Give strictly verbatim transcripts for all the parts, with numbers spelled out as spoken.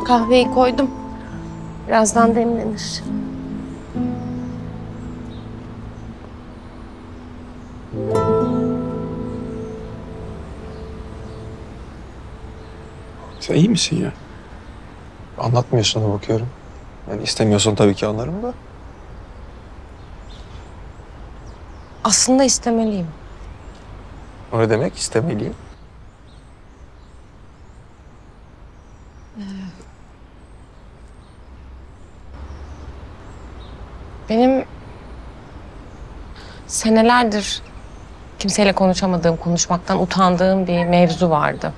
Kahveyi koydum. Birazdan demlenir. Sen iyi misin ya? Anlatmıyorsun da bakıyorum. Yani istemiyorsan tabii ki anlarım da. Aslında istemeliyim. O ne demek istemeliyim? Benim senelerdir kimseyle konuşamadığım, konuşmaktan utandığım bir mevzu vardı.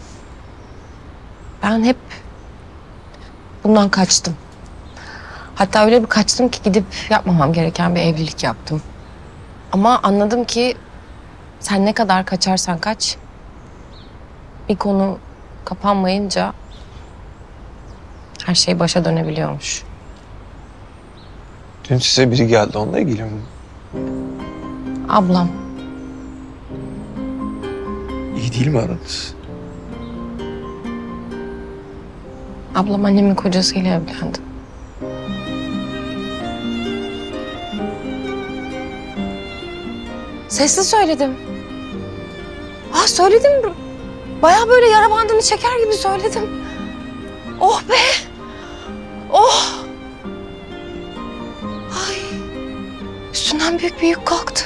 Ben hep bundan kaçtım. Hatta öyle bir kaçtım ki gidip yapmamam gereken bir evlilik yaptım. Ama anladım ki sen ne kadar kaçarsan kaç, bir konu kapanmayınca her şey başa dönebiliyormuş. Dün size biri geldi, onunla ilgili mi? Ablam. İyi değil mi aranız? Ablam annemin kocasıyla evlendi. Sesli söyledim. Ah söyledim. Bayağı böyle yara bandını çeker gibi söyledim. Oh be! Oh! Ay! Üstünden büyük bir yük kalktı.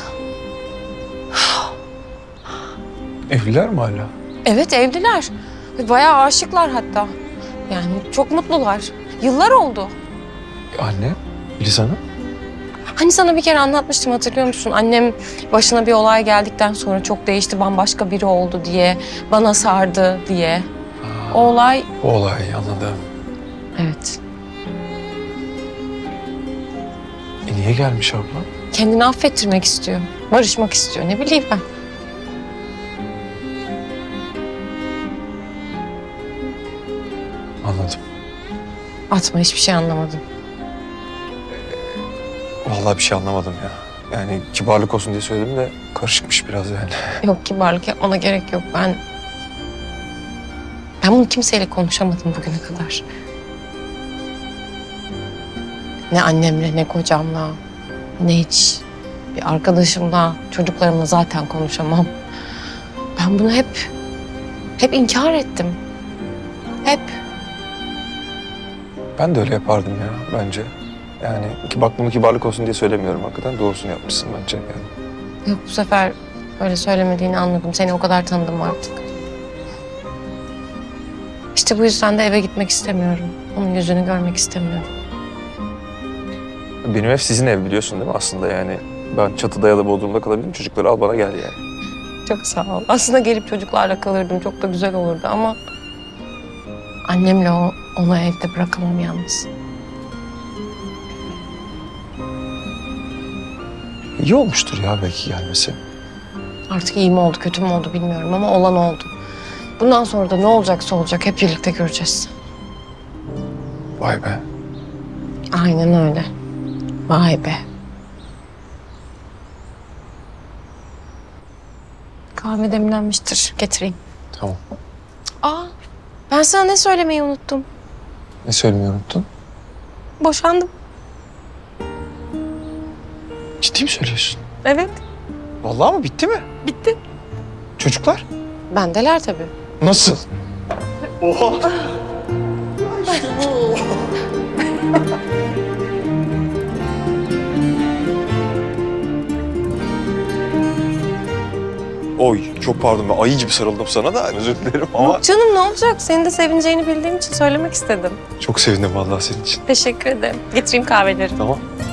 Evliler mi hala? Evet evliler. Bayağı aşıklar hatta. Yani çok mutlular. Yıllar oldu. Anne, Filiz Hanım. Hani sana bir kere anlatmıştım hatırlıyor musun? Annem başına bir olay geldikten sonra çok değişti, bambaşka biri oldu diye, bana sardı diye. Aa, O olay... O olay anladım. Evet. E niye gelmiş abla? Kendini affettirmek istiyor, barışmak istiyor. Ne bileyim ben. Anladım. Atma hiçbir şey anlamadım. Vallahi bir şey anlamadım ya. Yani kibarlık olsun diye söyledim de karışıkmış biraz yani. Yok kibarlık yapmana gerek yok. Ben... Ben bunu kimseyle konuşamadım bugüne kadar. Ne annemle, ne kocamla, ne hiç bir arkadaşımla, çocuklarımla zaten konuşamam. Ben bunu hep, hep inkar ettim. Hep. Ben de öyle yapardım ya bence. Yani ki bak bunu kibarlık olsun diye söylemiyorum hakikaten. Doğrusunu yapmışsın bence yani. Yok bu sefer öyle söylemediğini anladım. Seni o kadar tanıdım artık. İşte bu yüzden de eve gitmek istemiyorum. Onun yüzünü görmek istemiyorum. Benim ev sizin ev biliyorsun değil mi aslında yani. Ben çatıda ya da bodrumda kalabilirim. Çocukları al bana gel yani. Çok sağ ol. Aslında gelip çocuklarla kalırdım. Çok da güzel olurdu ama... Annemle o, onu evde bırakamam yalnız. İyi olmuştur ya belki gelmesi. Artık iyi mi oldu, kötü mü oldu bilmiyorum ama olan oldu. Bundan sonra da ne olacaksa olacak. Hep birlikte göreceğiz. Vay be. Aynen öyle. Vay be. Kahve demlenmiştir. Getireyim. Tamam. Aa, ben sana ne söylemeyi unuttum. Ne söylemeyi unuttun? Boşandım. Ciddi mi söylüyorsun? Evet. Vallahi mı? Bitti mi? Bitti. Çocuklar? Bendeler tabii. Nasıl? Oha! Oy, çok pardon ben ayı gibi sarıldım sana da özür dilerim ama... Yok canım ne olacak? Senin de sevineceğini bildiğim için söylemek istedim. Çok sevindim vallahi senin için. Teşekkür ederim. Getireyim kahveleri. Tamam.